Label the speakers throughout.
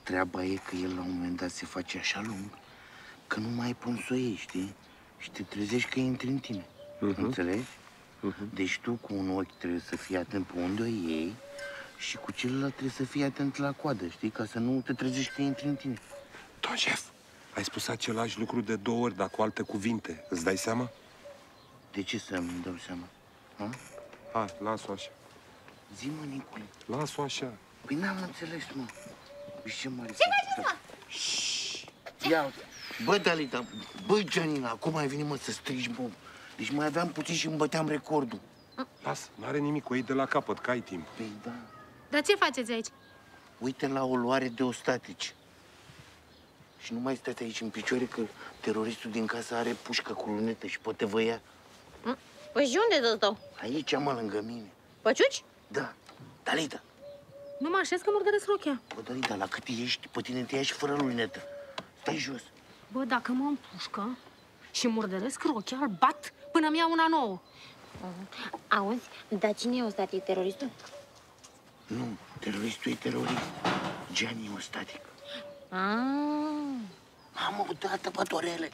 Speaker 1: treaba e că el la un moment dat se face așa lung că nu mai ai până să o iei, știi? Și te trezești că intri în tine. Înțelegi? Deci tu cu un ochi trebuie să fii atent pe unde o iei și cu celălalt trebuie să fii atent la coadă, știi? Ca să nu te trezești că intri în tine.
Speaker 2: Don șef, ai spus același lucru de 2 ori, dar cu alte cuvinte. Îți dai seama?
Speaker 1: De ce să-mi dau seama? Ha?
Speaker 2: Hai, las-o așa.
Speaker 1: Zi-mă, Nicule.
Speaker 2: Las-o așa.
Speaker 1: Păi n-am înțeles, mă. Uite ce mare...
Speaker 3: Ce faceți, mă?
Speaker 1: Ia uite. Bă, Dalita, băi, Gianina, acum ai venit, mă, să strigi, bă. Deci mai aveam puțin și îmi băteam recordul.
Speaker 2: Las, n-are nimic, o iei de la capăt, că ai timp.
Speaker 1: Păi da.
Speaker 3: Dar ce faceți aici?
Speaker 1: Uite la o luare de ostatici. Și nu mai stați aici în picioare că teroristul din casă are pușcă cu lunetă și poate vă ia.
Speaker 3: Păi și unde să stau?
Speaker 1: Aici, mă, lângă mine.
Speaker 3: Păciuci?
Speaker 1: Da. Dalita.
Speaker 3: Nu mă așez că murdăresc rochea.
Speaker 1: Bă, Dalita, la cât ești, pe tine te ia și fără lunetă. Stai jos.
Speaker 3: Bă, dacă mă împușcă și murdăresc rochea, îl bat până mi-ia una nouă.
Speaker 4: Auzi, dar cine e ostatic, teroristul?
Speaker 1: Nu, teroristul e terorist. Gianni e ostatic. Mamă, dată, bătorele.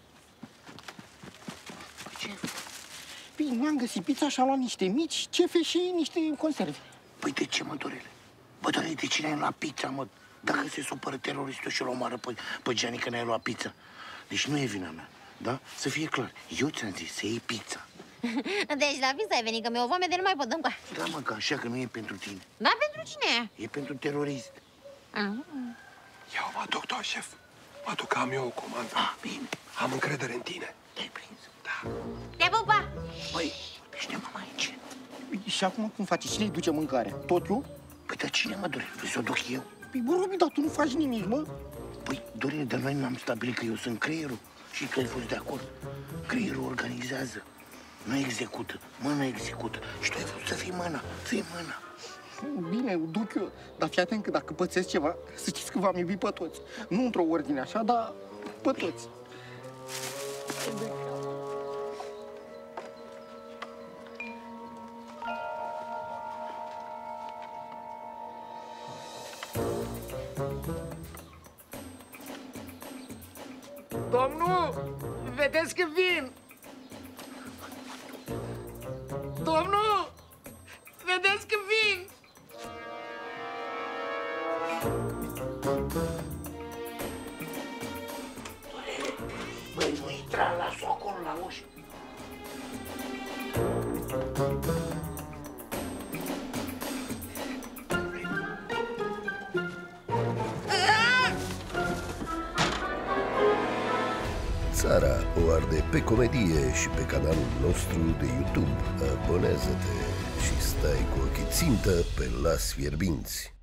Speaker 1: Păi ce?
Speaker 5: Bine, n-am găsit pizza și am luat niște mici, cefe și niște conserve.
Speaker 1: Păi de ce, mă, Dorele? Bă, Dorele, de ce n-ai luat pizza, mă? Dacă se supără teroristul și-l omoară pe Gianni că n-ai luat pizza. Deci nu e vina mea, da? Să fie clar. Eu ți-am zis să iei pizza.
Speaker 4: Deci la pizza ai venit, că mi-e o foame de nu mai pot dăm.
Speaker 1: Da, mă, că așa că nu e pentru tine.
Speaker 4: Da, pentru cine
Speaker 1: e? E pentru terorist.
Speaker 2: Eu mă duc, don șef. Mă duc, am eu o comandă.
Speaker 1: Bine.
Speaker 2: Am încredere în tine.
Speaker 1: Te-ai prins?
Speaker 2: Da.
Speaker 4: Te pupa!
Speaker 1: Păi, pește mama aici.
Speaker 5: Și acum cum faci? Cine-i duce mâncarea? Tot eu?
Speaker 1: Păi, dar cine, mă, Dorele? Păi, să o duc eu.
Speaker 5: Păi, bă, Robi, dar tu nu faci nimic, mă.
Speaker 1: Păi, Dorele, dar noi n-am stabilit că eu sunt creierul și că ai fost de acord. Creierul organizează, nu execută. Mâna execută. Și tu ai vrut să fii mâna. Fii mâna.
Speaker 5: Bine, o duc eu. Dar fii atent că dacă pățesc ceva, să știți că v-am iubit pe toți. Nu într-o ordine așa, dar pe toți. Domnul, vedeți că vin! Domnul, vedeți că vin!
Speaker 1: Băi, nu intra, las-o acolo la ușă.
Speaker 6: Țara o arde pe comedie și pe canalul nostru de YouTube. Abonează-te și stai cu ochii țintă pe Las Fierbinți.